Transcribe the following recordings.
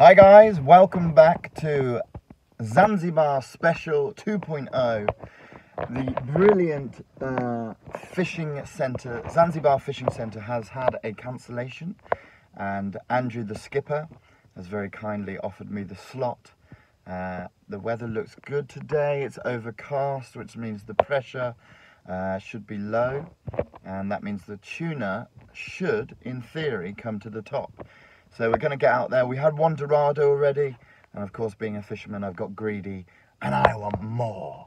Hi guys, welcome back to Zanzibar Special 2.0. The brilliant fishing centre, Zanzibar Fishing Centre, has had a cancellation, and Andrew the skipper has very kindly offered me the slot. The weather looks good today. It's overcast, which means the pressure should be low, and that means the tuna should, in theory, come to the top. So we're going to get out there. We had one Dorado already, and of course, being a fisherman, I've got greedy, and I want more.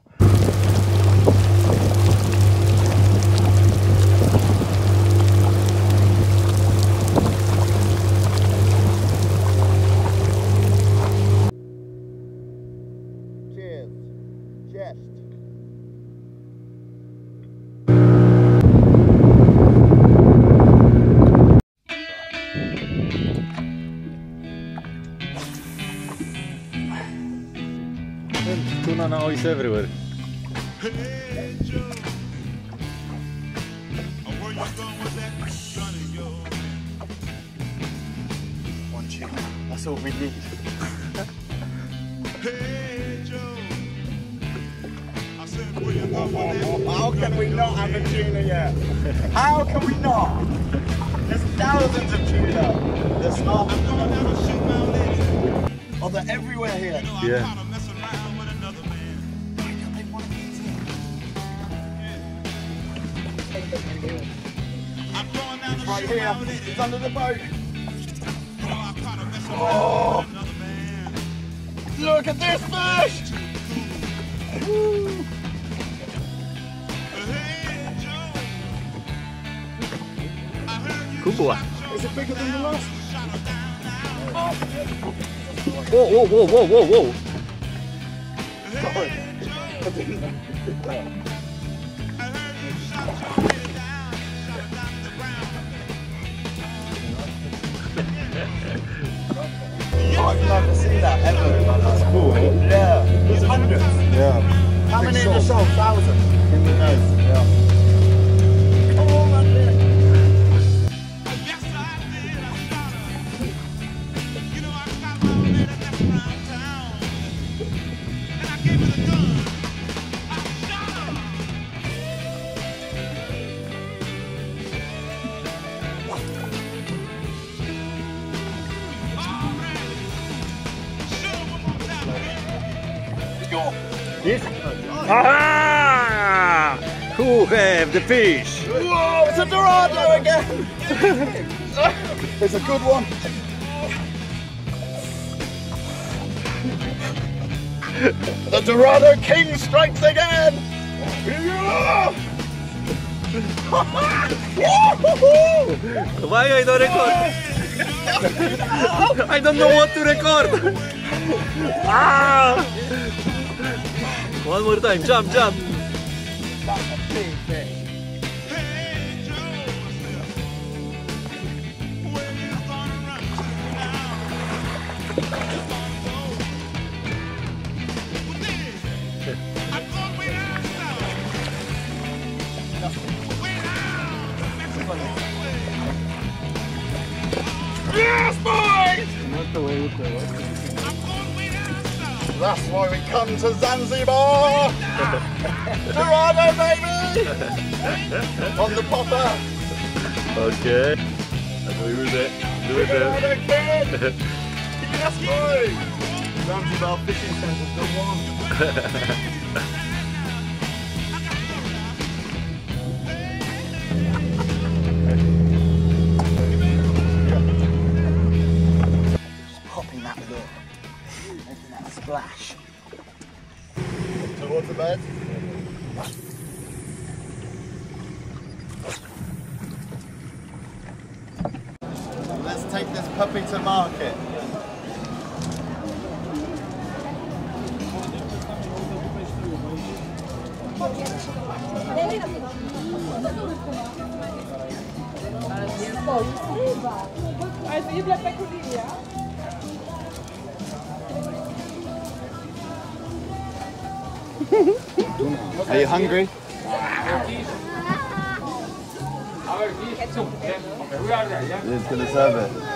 Cheers. Chest. Tuna now is everywhere. One tuna. That's all we need. How can we not have a tuna yet? How can we not? There's thousands of tuna. There's not. Oh, they're everywhere here. Yeah. Right here, it's under the boat. Oh, look at this fish! Woo. Good boy. Is it bigger than the last? Whoa, whoa, whoa, whoa, whoa, whoa. Sorry. I didn't. Oh, I've never seen that ever. That's cool. Yeah. There's hundreds. Yeah. How many in the show? Thousands. In the nose. Yeah. Come on, man. Yes. Aha! Who have the fish? Whoa, it's a Dorado again! It's a good one. The Dorado King strikes again! Why I don't record? I don't know what to record. Ah! One more time, jump, jump. That's a big fish. Yes, boys! That's why we come to Zanzibar! Dorado, baby! On the popper! Okay. Do it. Dorado kid! Yes, boy! Zanzibar Fishing Centre's the one. Just popping that with up. Making that splash. Towards the bed. Let's take this puppy to market. Are you hungry? He's gonna serve it.